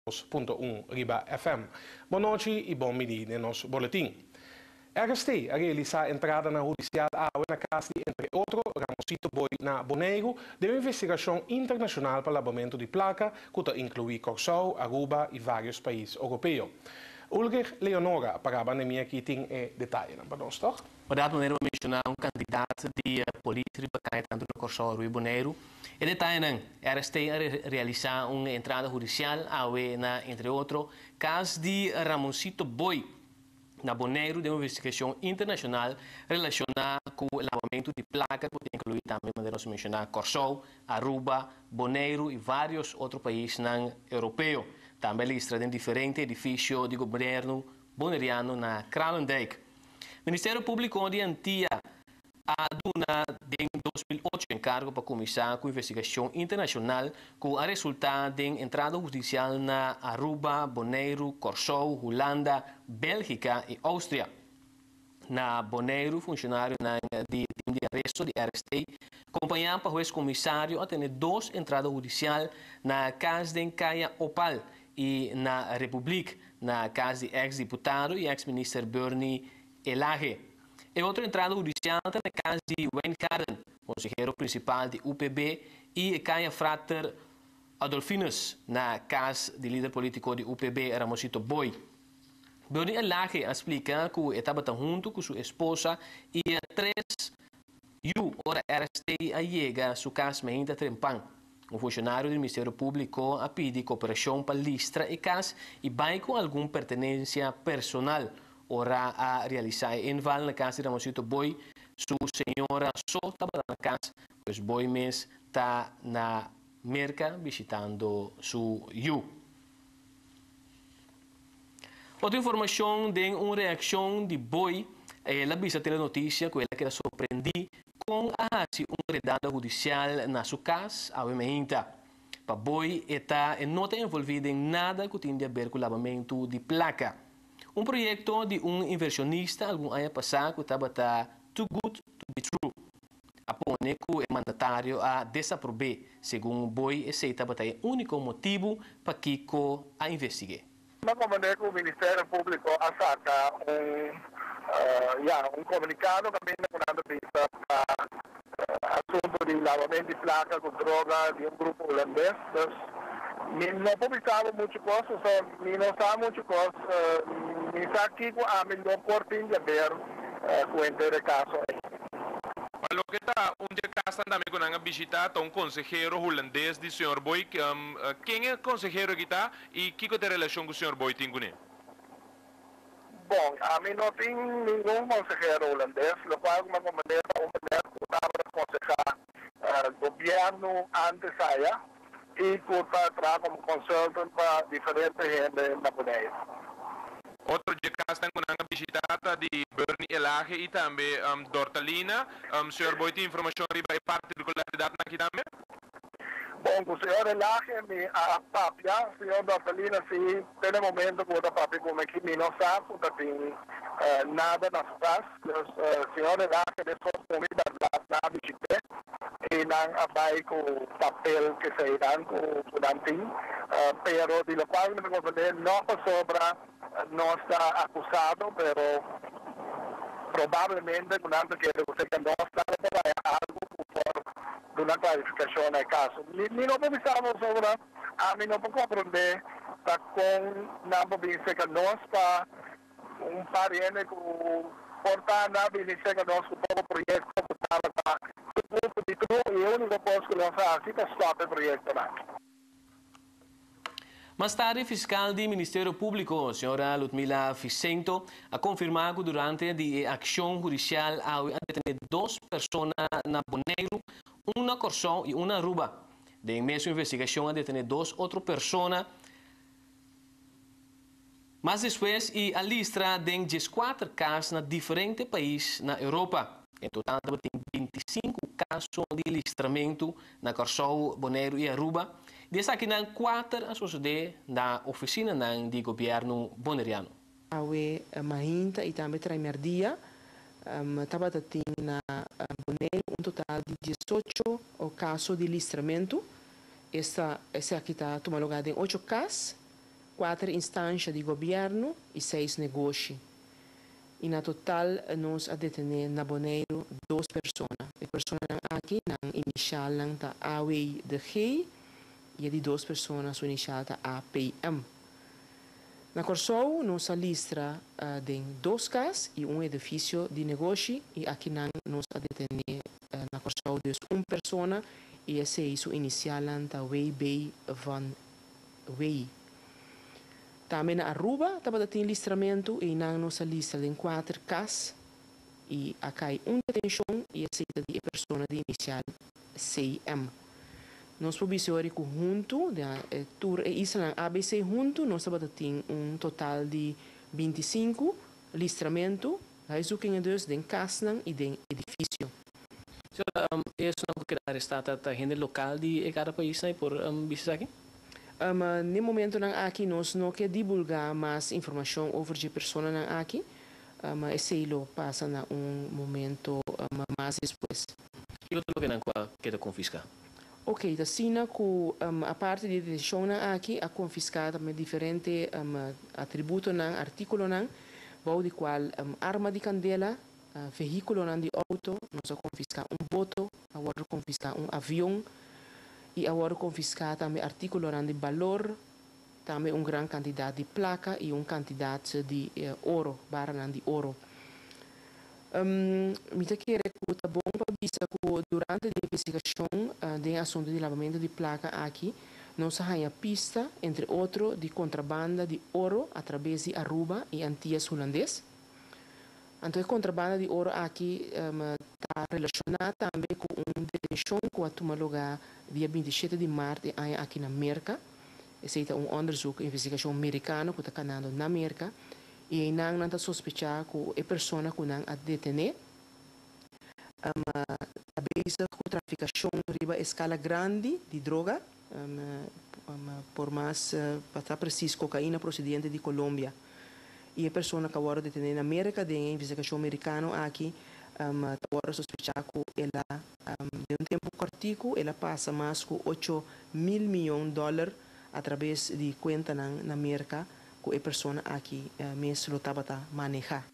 92.1 Riba FM. Boa noite e bom midi no nosso boletim. RST realiza entrada na judicial na casa de, entre outros, Ramosito Boi na Boneiro, de uma investigação internacional para lavamento de placa, que inclui Corsou, Aruba e vários países europeus. Ulrich Leonora, para a pandemia aqui tem detalhes para nós, toch? Por data maneira, vou mencionar candidato de política para tanto no Corsou e Boneiro. E detalhe, RST realiza uma entrada judicial entre outros, caso de Ramosito Boi na Boneiro, de uma investigação internacional relacionada com o lavamento de placas, que inclui também, podemos mencionar, Corsou, Aruba, Boneiro e vários outros países europeus. Também listra em diferentes edifícios de governo boneriano na Kralendijk. O Ministério Público orientia a Duna em 2008 encargo para começar com investigação internacional com a resultado de entrada judicial na Aruba, Boneiro, Corsou, Holanda, Bélgica e Áustria. Na Boneiro, funcionário de arresto de RST acompanhado para o ex-comissário a ter duas entradas judiciais na casa de Caia Opal e na República, na casa de ex-deputado e ex-ministro Bernie Elage. E outra entrada judicial na casa de Wayne Karen, conselheiro principal de UPB, e Caia Frater Adolfinus, na casa de líder político de UPB, Ramosito Boi. Bernie Elage explica que estava junto com sua esposa e três ora RST a chega a sua casa ainda trempang. Um funcionário do Ministério Público a pedir cooperação para listra e caso e vai com alguma pertenência personal. Ora a realizar enval na casa de Ramosito Boi, sua senhora só estava na casa, pois Boi mês está na merca visitando su yu. Outra informação de uma reação de Boi, ela visa a notícia que ela quer surpreender com uma redada judicial na sua casa, a Wemeinta. Para Boi, não está envolvido em nada que tenha a ver com o lavamento de placa. Um projeto de um inversionista, algum ano passado, que estava too good to be true. Apone que o mandatário a desaprovar, segundo Boi, esse estava o único motivo para que a investigue. Na maneira que o Ministério Público saca um comunicado também na vista para assunto de lavamento de placa com droga de um grupo holandês. Não publicava muitas coisas, não sabe muitas coisas, não sabe que a melhor portinha de ver com o caso. Lo que está un día casa também com a visita a um consejero holandês de Sr. Boi. Quem é o consejero que está e que tem relação com o Sr. Boi tem com ele? Bom, a mim não tem nenhum consejero holandês, lo qual uma maneira que estava a aconselhar o governo antes saia e que está como consultant para diferentes gente na Boneiro. Outro dia casa com a visita de Bernie Elage e também Dortalina. Sr. Boi tem informação sobre a particularidade aqui também? Bom, o senhor Elage me a papia, o senhor Dortalina, se tem momento que o papia como aqui, não sabe, não tem nada na sua casa. O senhor Elage de suas comidas na visita e não vai com o papel que se irá com o Dantin, pero de lo qual não sobra, não está acusado, pero provavelmente durante que você não está algo por uma clarificação no caso. Não pensamos sobre, a mim não pode compreender que com na província que nós está parente que portar na província que nós com o projeto que estava de tudo e o único coisa que nós fazemos é stop o projeto lá. Mais tarde, fiscal do Ministério Público, a senhora Ludmila Vicento, a confirmado que durante a ação judicial há detenido duas pessoas na Boneiro, uma na Corsou e uma na Aruba. De mesma investigação, há detenido duas outras pessoas. Mas depois, a lista de 14 casos em diferentes países na Europa. Em total, tem 25 casos de listramento na Corsou, Boneiro e Aruba. Dessa aqui, 4 a suceder na oficina do governo boneriano. Awe Mahinta e também Traimerdia, estava na Boneiro total de 18 casos de listramento. Essa aqui está tomando lugar em 8 casos 4 instâncias de governo e 6 negócios. E na total, nós a detener na Bonaire 2 pessoas. A pessoa aqui, na inicial, está AWE de G, e de 2 pessoas, o inicial está APM. Na Corsou, nós a listra de 2 casos e um edifício de negócio, e aqui nós a detener na Corsou de 1 pessoa, e esse é o inicial, está Wei Bay Van Wei. Também na Aruba, tem listramento e não nossa lista de 4 casos e acá há detenção e aceita de pessoa de inicial CM. Nós provisores junto, tour e Island ABC junto, nós tem total de 25 listramento, isso que dus de casa e de edifício. So, isso não que arrestata a gente local de cada país por visita aqui? No momento aqui nós não quer divulgar mais informação over de pessoa aqui, mas esse lo passa na momento mais depois. E outro que não quer confiscar? Ok, da Sina que a parte de detenção aqui a confiscar também diferente atributo artículo vou de qual arma de candela, veículo de auto, nós a confiscar boto, agora confiscar avião e agora confiscar também artículo de valor, também grande quantidade de placa e quantidade de ouro, barra de ouro. Me quer que tá bom para vista que durante a investigação de assunto de lavamento de placa aqui, nós há pista, entre outros, de contrabanda de ouro através de Aruba e Antillas holandês. Então, a contrabanda de ouro aqui está relacionada também com uma detenção que vai tomar lugar dia 27 de março aqui na América. Esse é onderzoek, investigação americana que está canando na América. E não está sospechar que a pessoa que não a detener talvez com traficação riba escala grande de droga, por mais para preciso cocaína procedente de Colômbia. E a pessoa que agora detém na América, de investigação americana aqui, agora sospechar que ela, de tempo curtico, ela passa mais que $8 mil através de conta na América, que a pessoa aqui mesmo estava a manejar.